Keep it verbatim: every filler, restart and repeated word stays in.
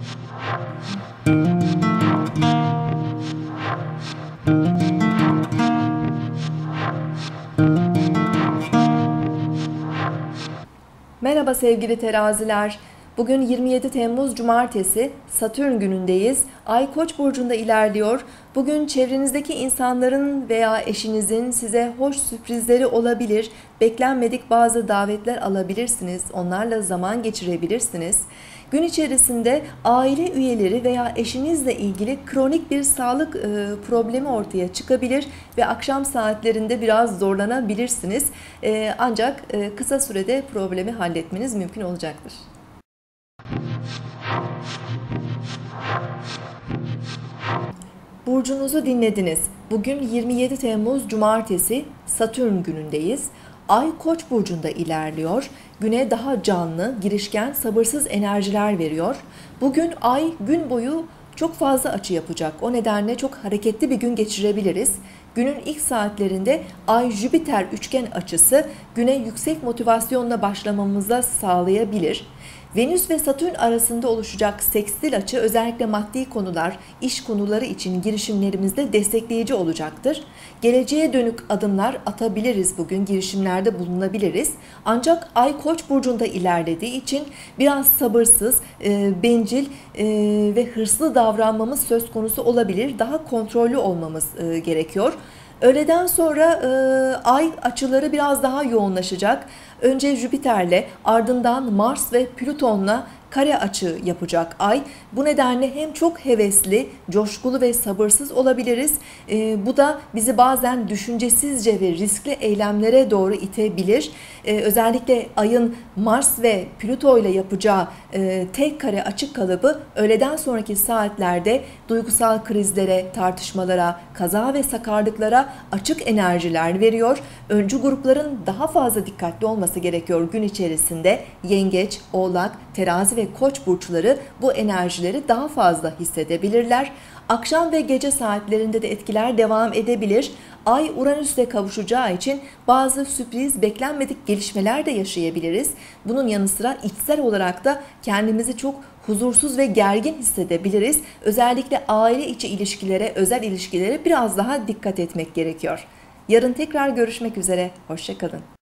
Merhaba sevgili teraziler. Bugün yirmi yedi Temmuz Cumartesi, Satürn günündeyiz. Ay Koç burcunda ilerliyor. Bugün çevrenizdeki insanların veya eşinizin size hoş sürprizleri olabilir. Beklenmedik bazı davetler alabilirsiniz. Onlarla zaman geçirebilirsiniz. Gün içerisinde aile üyeleri veya eşinizle ilgili kronik bir sağlık e, problemi ortaya çıkabilir ve akşam saatlerinde biraz zorlanabilirsiniz. E, ancak e, kısa sürede problemi halletmeniz mümkün olacaktır. Burcunuzu dinlediniz. Bugün yirmi yedi Temmuz Cumartesi, Satürn günündeyiz. Ay Koç burcunda ilerliyor. Güne daha canlı, girişken, sabırsız enerjiler veriyor. Bugün Ay gün boyu çok fazla açı yapacak. O nedenle çok hareketli bir gün geçirebiliriz. Günün ilk saatlerinde Ay-Jüpiter üçgen açısı güne yüksek motivasyonla başlamamıza sağlayabilir. Venüs ve Satürn arasında oluşacak sekstil açı özellikle maddi konular, iş konuları için girişimlerimizde destekleyici olacaktır. Geleceğe dönük adımlar atabiliriz bugün, girişimlerde bulunabiliriz. Ancak Ay Koç burcunda ilerlediği için biraz sabırsız, bencil ve hırslı davranmamız söz konusu olabilir. Daha kontrollü olmamız gerekiyor. Öğleden sonra e, ay açıları biraz daha yoğunlaşacak. Önce Jüpiter'le, ardından Mars ve Plüton'la kare açı yapacak ay. Bu nedenle hem çok hevesli, coşkulu ve sabırsız olabiliriz. E, bu da bizi bazen düşüncesizce ve riskli eylemlere doğru itebilir. E, özellikle ayın Mars ve Plüto ile yapacağı e, tek kare açık kalıbı öğleden sonraki saatlerde duygusal krizlere, tartışmalara, kaza ve sakarlıklara açık enerjiler veriyor. Öncü grupların daha fazla dikkatli olması gerekiyor gün içerisinde. Yengeç, Oğlak, Terazi ve Koç burçları bu enerjileri daha fazla hissedebilirler. Akşam ve gece saatlerinde de etkiler devam edebilir. Ay Uranüs'le kavuşacağı için bazı sürpriz, beklenmedik gelişmeler de yaşayabiliriz. Bunun yanı sıra içsel olarak da kendimizi çok huzursuz ve gergin hissedebiliriz. Özellikle aile içi ilişkilere, özel ilişkilere biraz daha dikkat etmek gerekiyor. Yarın tekrar görüşmek üzere. Hoşça kalın.